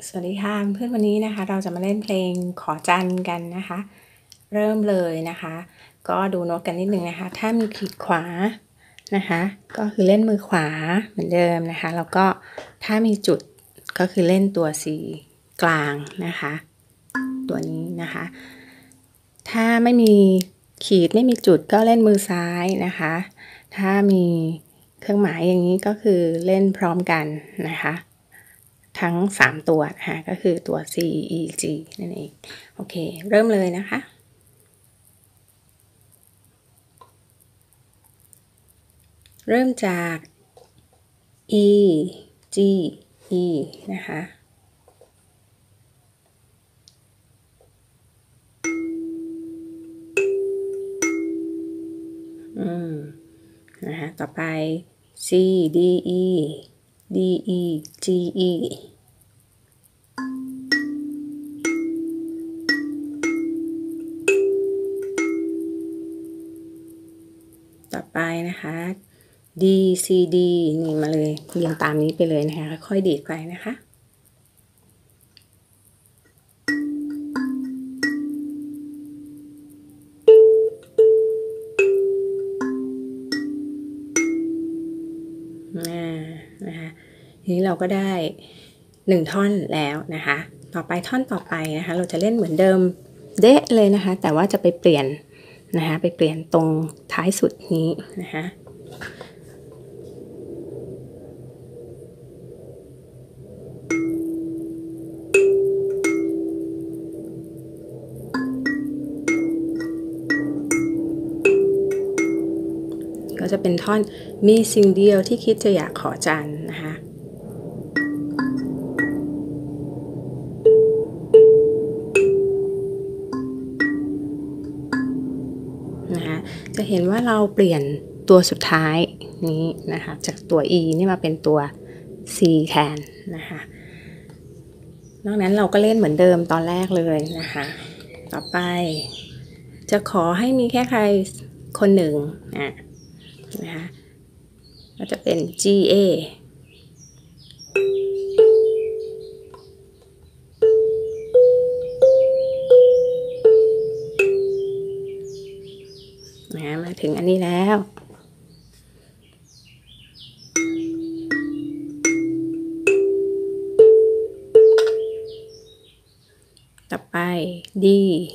สวัสดีค่ะเพื่อนวันนี้นะคะเราจะมาเล่นเพลงขอจันกันนะคะเริ่มเลยนะคะก็ดูโน้ตกันนิดนึงนะคะถ้ามีขีดขวานะคะก็คือเล่นมือขวาเหมือนเดิมนะคะแล้วก็ถ้ามีจุดก็คือเล่นตัว C กลางนะคะตัวนี้นะคะถ้าไม่มีขีดไม่มีจุดก็เล่นมือซ้ายนะคะถ้ามีเครื่องหมายอย่างนี้ก็คือเล่นพร้อมกันนะคะทั้ง3ตัวนะคะก็คือตัว C E G นั่นเองโอเคเริ่มเลยนะคะเริ่มจาก E G E นะคะนะคะต่อไป C D E D E G E ต่อไปนะคะ D C D นี่มาเลยเรียงตามนี้ไปเลยนะคะค่อยๆดีดไปนะคะนะคะทีนี้เราก็ได้1ท่อนแล้วนะคะต่อไปท่อนต่อไปนะคะเราจะเล่นเหมือนเดิมเดะเลยนะคะแต่ว่าจะไปเปลี่ยนนะคะไปเปลี่ยนตรงท้ายสุดนี้นะคะก็จะเป็นท่อนมีสิ่งเดียวที่คิดจะอยากขอจันนะคะจะเห็นว่าเราเปลี่ยนตัวสุดท้ายนี้นะคะจากตัว E นี่มาเป็นตัว C แทนนะคะนอกนั้นเราก็เล่นเหมือนเดิมตอนแรกเลยนะคะต่อไปจะขอให้มีแค่ใครคนหนึ่งนะคะก็จะเป็น G Aมาถึงอันนี้แล้วต่อไป D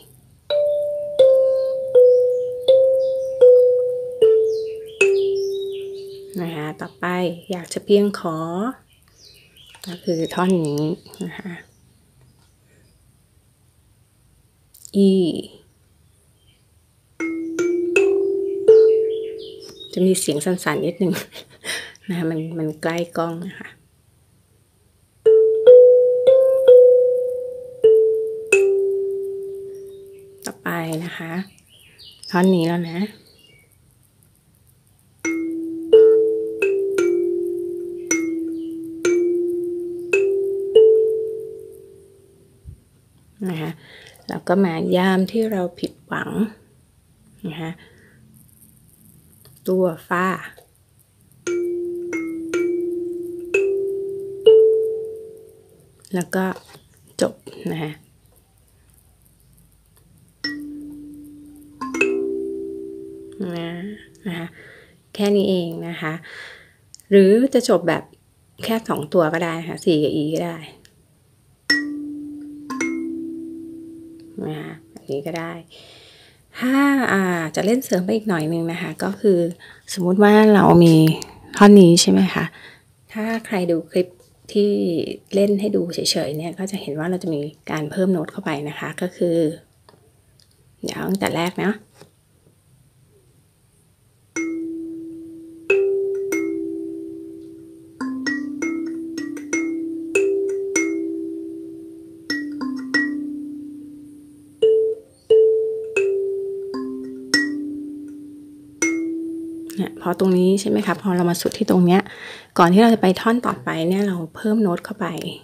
นะคะต่อไปอยากจะเพียงขอก็คือท่อนนี้นะคะ E จะมีเสียงสั่นๆนิดนึงนะคะมันใกล้กล้องนะคะต่อไปนะคะท่อนนี้แล้วนะนะคะแล้วก็มายามที่เราผิดหวังนะคะตัวฟ้าแล้วก็จบนะคะแค่นี้เองนะคะหรือจะจบแบบแค่2ตัวก็ได้ค่ะCกับEก็ได้นะคะแบบนี้ก็ได้ถ้าจะเล่นเสริมไปอีกหน่อยนึงนะคะก็คือสมมุติว่าเรามีท่อนนี้ใช่ไหมคะถ้าใครดูคลิปที่เล่นให้ดูเฉยๆเนี่ยก็จะเห็นว่าเราจะมีการเพิ่มโน้ตเข้าไปนะคะก็คือเดี๋ยวตั้งแต่แรกนะพอตรงนี้ใช่ไหมคะพอเรามาสุดที่ตรงเนี้ยก่อนที่เราจะไปท่อนต่อไปเนี่ยเราเพิ่มโน้ตเข้าไป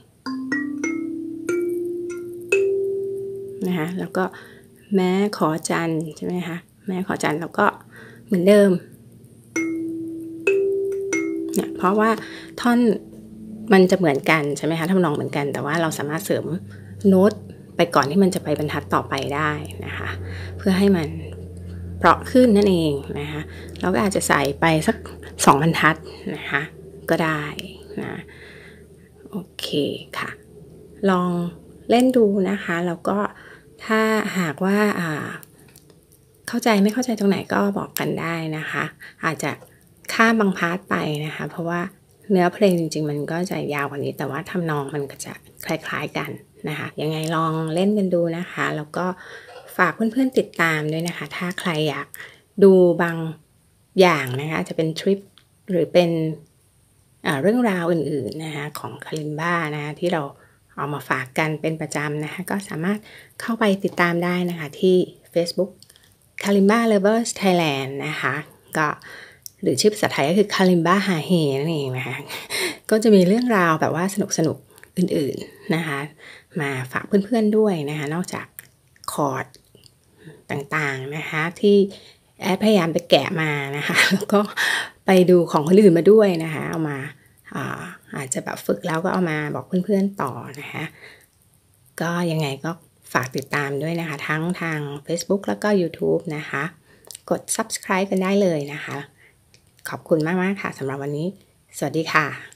นะคะแล้วก็แม้ขอจันใช่ไหมคะแม้ขอจันแล้วก็เหมือนเดิมเนี่ยเพราะว่าท่อนมันจะเหมือนกันใช่ไหมคะทำนองเหมือนกันแต่ว่าเราสามารถเสริมโน้ตไปก่อนที่มันจะไปบรรทัดต่อไปได้นะคะเพื่อให้มันเพราะขึ้นนั่นเองนะคะเราก็อาจจะใส่ไปสัก2บรรทัดนะคะก็ได้นะโอเคค่ะลองเล่นดูนะคะแล้วก็ถ้าหากว่าเข้าใจไม่เข้าใจตรงไหนก็บอกกันได้นะคะอาจจะข้ามบางพาร์ทไปนะคะเพราะว่าเนื้อเพลงจริงๆมันก็จะยาวกว่านี้แต่ว่าทำนองมันก็จะคล้ายๆกันนะคะยังไงลองเล่นกันดูนะคะแล้วก็ฝากเพื่อนๆติดตามด้วยนะคะถ้าใครอยากดูบางอย่างนะคะจะเป็นทริปหรือเป็นเรื่องราวอื่นๆนะคะของคาลิมบ้านะคะที่เราเอามาฝากกันเป็นประจำนะคะก็สามารถเข้าไปติดตามได้นะคะที่ Facebook Kalimba Lovers Thailand นะคะก็หรือชื่อภาษาไทยก็คือ Kalimba ฮาเฮนั่นเองนะคะก็จะมีเรื่องราวแบบว่าสนุกๆอื่นๆนะคะมาฝากเพื่อนๆด้วยนะคะนอกจากคอร์ดต่างๆนะคะที่แอดพยายามไปแกะมานะคะแล้วก็ไปดูของคนอื่นมาด้วยนะคะเอามาอาจจะแบบฝึกแล้วก็เอามาบอกเพื่อนๆต่อนะคะก็ยังไงก็ฝากติดตามด้วยนะคะทั้งทาง Facebook แล้วก็ YouTube นะคะกด Subscribe กันได้เลยนะคะขอบคุณมากๆค่ะสำหรับวันนี้สวัสดีค่ะ